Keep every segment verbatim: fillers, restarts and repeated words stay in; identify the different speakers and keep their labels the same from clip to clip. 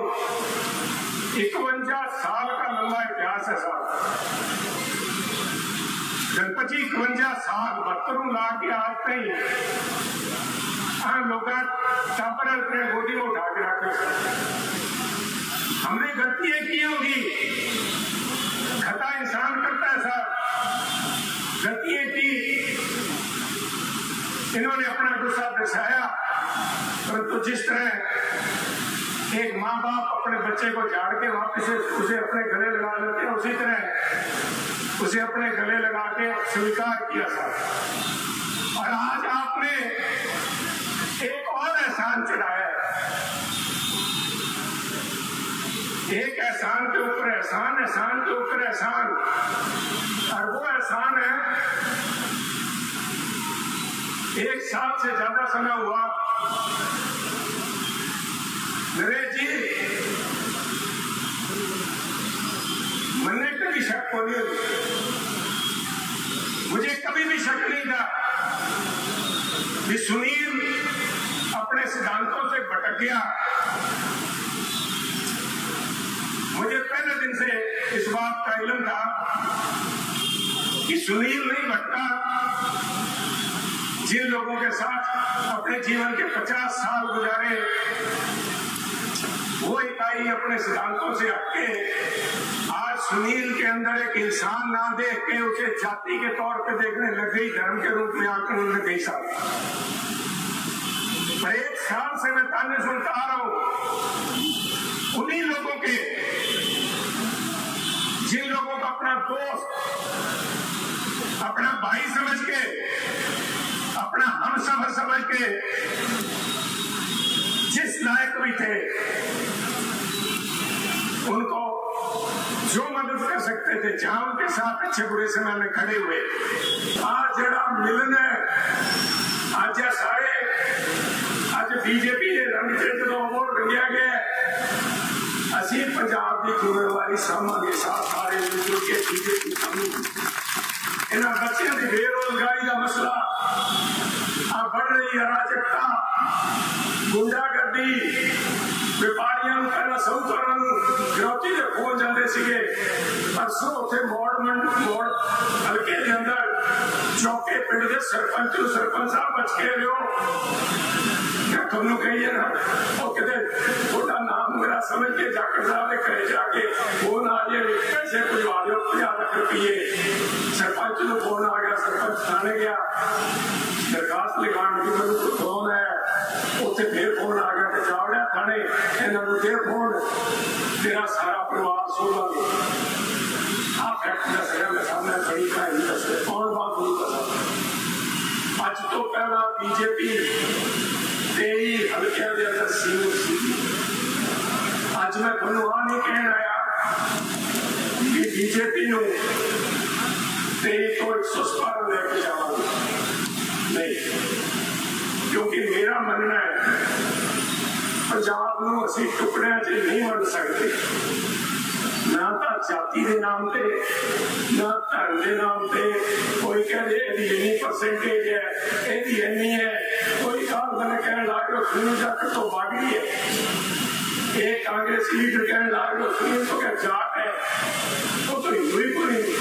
Speaker 1: इकवंजा साल का लंबा इतिहास है साहब। जनपची इकवंजा साल बहत्तरों ला के आज तई लोग टापर अपने गोदी में उठा के रखे। हमने गलतियां की होगी, खता इंसान करता है साहब। गलतियां की, इन्होंने अपना गुस्सा दर्शाया, परंतु जिस तरह एक माँ बाप अपने बच्चे को झाड़ के वापस उसे अपने गले लगा लेते हैं, उसी तरह उसे अपने गले लगा के स्वीकार किया साहब। और आज आपने एक और एहसान चढ़ाया है, एक एहसान के ऊपर एहसान, एहसान के ऊपर एहसान। और वो एहसान है, एक साल से ज्यादा समय हुआ नरेश जी, मैंने कभी शक को नहीं, मुझे कभी भी शक नहीं था कि सुनील अपने सिद्धांतों से भटक गया। मुझे पहले दिन से इस बात का इल्म था कि सुनील नहीं भटका। जिन लोगों के साथ अपने जीवन के पचास साल गुजारे, वो इकाई अपने सिद्धांतों से हटके आज सुनील के अंदर एक इंसान ना देख के उसे जाति के तौर पे देखने लग गई, धर्म के रूप में आकर लग गई साहब। पर एक साल से मैं ताने सुनता आ रहा हूं उन्हीं लोगों के, जिन लोगों को अपना दोस्त, अपना भाई समझ के, अपना हमसफर समझ के, जिस लायक भी थे उनको जो मदद कर सकते थे, जहां उनके साथ अच्छे बुरे समय में खड़े हुए। आज जरा मिलन है, आज सारे आज बीजेपी ने रंग से जो अबोहर रंगिया गया, असी पंजाब की जिम्मेवारी सामांगे साथ सारे मिलजुल के बीजेपी इन्होंने बच्चों की बेरोजगारी का मसला, बढ़ रही अराजकता, गुंडागर्दी, व्यापारियों पहला साहूकारों गिरौती के खोल जाते सीगे। परसों उसे मोड़ मोड़ हल्के के अंदर चौके पिंड के सरपंच सरपंच साहब बच के रहो, तुमने कहिए ना वो कहते थोड़ा नाम मेरा समझ के जाकर साहब कहे जाके फोन आ जाए पैसे भिजवा दो पचास लाख रुपये। सरपंच को फोन आ गया, सरपंच थाने गया दरखास्त लिखाने की मेरे को फोन है, उसे फिर फोन आ गया तो जावड़ा थाने इन्होंने फिर फोन, तेरा सारा परिवार सोलह आप फैक्ट दस रहे मैं सामने खड़ी का ही दस रहे कौन बात नहीं पता। अज तो पहला बीजेपी तेई हल्के के अंदर सीमित सी। आज मैं तुहानू आ नहीं कहना आया कि बीजेपी नू तेई तो एक सौ सतारा लेके जावांगे, नहीं, क्योंकि मेरा मनना है पंजाब नू असी टुकड़ियां च नहीं वंड सकते, ना तो जाति के नाम पे, ना धर्म के नाम पे। कोई कहते इन्नी परसेंटेज है, यदि इन्नी है, कोई कहा मैंने कहने लग लो सुनील जाखड़ तो बागी है, एक कांग्रेस लीडर कहने लग लो सुनील तो क्या जाट है, वो तो हिंदू ही कोई नहीं।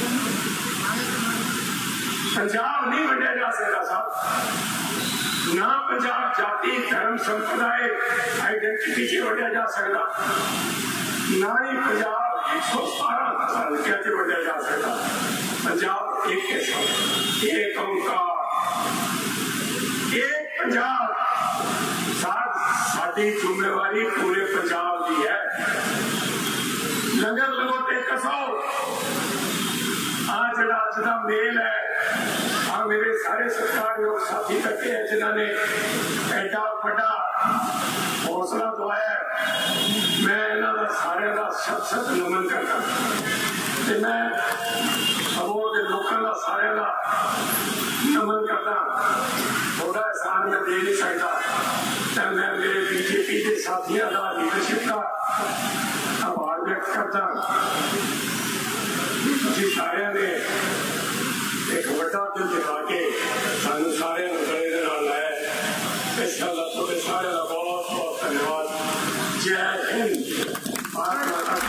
Speaker 1: पंजाब नहीं वंडिया जा सकता साहब, ना पंजाब जाति धर्म संप्रदाय आइडेंटिटी से वंडिया जा सकता, ना ही पंजाब एक सौ सतारह हल्किया से वंडिया जा सकता। पंजाब एक के साथ एक ओंकार, एक पंजाब। साडी जिम्मेवारी पूरे पंजाब की है। लंगर लंगोटे कसो आज जरा अज का मेल है, हाँ मेरे सारे सरकार योग साथी तके है जिन्होंने एडा बड़ा हौसला दवाया, मैं इन्होंने सारे का सत सत नमन करता। मैं अबोहर के लोगों का सारे का नमन करता। थोड़ा एहसान मैं दे नहीं सकता, मैं मेरे बीजेपी के साथियों का लीडरशिप का आभार व्यक्त करता। जी सारे ने एक बड़ा दिल दिखा के सानू सारे गले दे नाल लाया। इस गल दा तुहाडे सारे का बहुत बहुत धन्यवाद। जय हिंद। भारत माता